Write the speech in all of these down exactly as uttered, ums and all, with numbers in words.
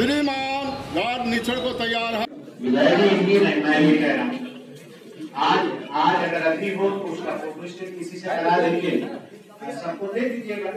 श्रीमान गार्ड निश्चय को तैयार है। इनकी नहीं, मैं ये कह रहा हूँ आज आज अगर अभी हो तो उसका फोटो स्टेट किसी से करा देंगे, सबको दे दीजिएगा।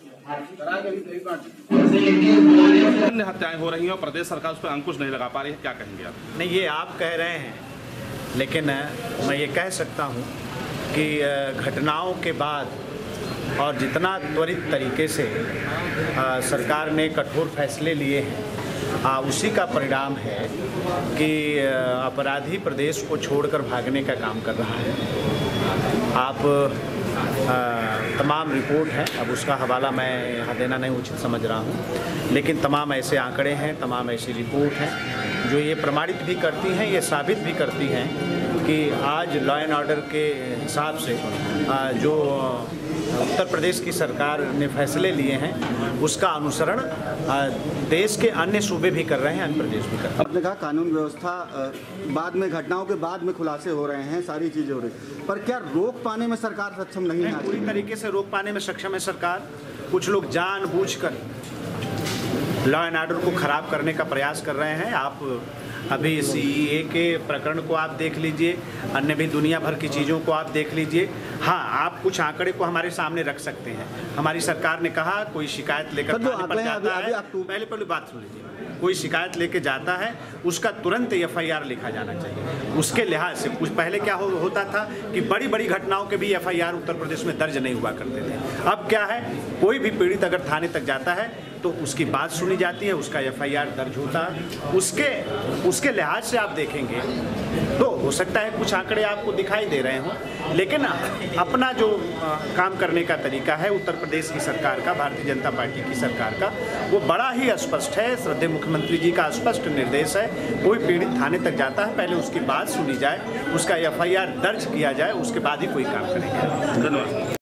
अन्य हत्याएं हो रही हैं और प्रदेश सरकार उस पर अंकुश नहीं लगा पा रही है, क्या कहेंगे आप? नहीं, ये आप कह रहे हैं, लेकिन मैं ये कह सकता हूँ कि घटनाओं के बाद और जितना त्वरित तरीके से आ, सरकार ने कठोर फैसले लिए हैं, आ, उसी का परिणाम है कि अपराधी प्रदेश को छोड़कर भागने का काम कर रहा है। आप आ, तमाम रिपोर्ट है, अब उसका हवाला मैं यहाँ देना नहीं उचित समझ रहा हूँ, लेकिन तमाम ऐसे आंकड़े हैं, तमाम ऐसी रिपोर्ट हैं जो ये प्रमाणित भी करती हैं, ये साबित भी करती हैं कि आज लॉ एंड ऑर्डर के हिसाब से आ, जो उत्तर प्रदेश की सरकार ने फैसले लिए हैं उसका अनुसरण देश के अन्य सूबे भी कर रहे हैं, अन्य प्रदेश भी कर रहे हैं। आपने कहा कानून व्यवस्था बाद में, घटनाओं के बाद में खुलासे हो रहे हैं, सारी चीज़ें हो रही, पर क्या रोक पाने में सरकार सक्षम नहीं है? पूरी तरीके से रोक पाने में सक्षम है सरकार। कुछ लोग जानबूझकर लॉ एंड ऑर्डर को खराब करने का प्रयास कर रहे हैं। आप अभी सीएए के प्रकरण को आप देख लीजिए, अन्य भी दुनिया भर की चीज़ों को आप देख लीजिए। हाँ, आप कुछ आंकड़े को हमारे सामने रख सकते हैं। हमारी सरकार ने कहा कोई शिकायत लेकर थाने पर जाता है, पहले पहले बात सुन लीजिए, कोई शिकायत लेके जाता है उसका तुरंत एफ आई आर लिखा जाना चाहिए। उसके लिहाज से कुछ पहले क्या हो, होता था कि बड़ी बड़ी घटनाओं के भी F I R Uttar Pradesh में दर्ज नहीं हुआ करते थे। अब क्या है, कोई भी पीड़ित अगर थाने तक जाता है तो उसकी बात सुनी जाती है, उसका एफ आई आर दर्ज होता है। उसके उसके लिहाज से आप देखेंगे तो हो सकता है कुछ आंकड़े आपको दिखाई दे रहे हों, लेकिन अपना जो आ, काम करने का तरीका है उत्तर प्रदेश की सरकार का, भारतीय जनता पार्टी की सरकार का, वो बड़ा ही स्पष्ट है। श्रद्धेय मुख्यमंत्री जी का स्पष्ट निर्देश है, कोई पीड़ित थाने तक जाता है पहले उसकी बात सुनी जाए, उसका एफ आई आर दर्ज किया जाए, उसके बाद ही कोई काम करेंगे। धन्यवाद।